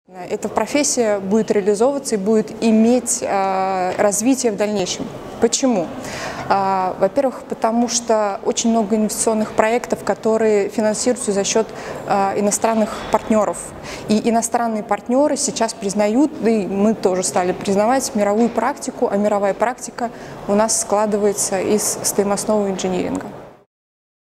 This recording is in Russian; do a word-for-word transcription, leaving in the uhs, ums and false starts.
Эта профессия будет реализовываться и будет иметь э, развитие в дальнейшем. Почему? Э, Во-первых, потому что очень много инвестиционных проектов, которые финансируются за счет э, иностранных партнеров. И иностранные партнеры сейчас признают, да и мы тоже стали признавать мировую практику, а мировая практика у нас складывается из стоимостного инжиниринга.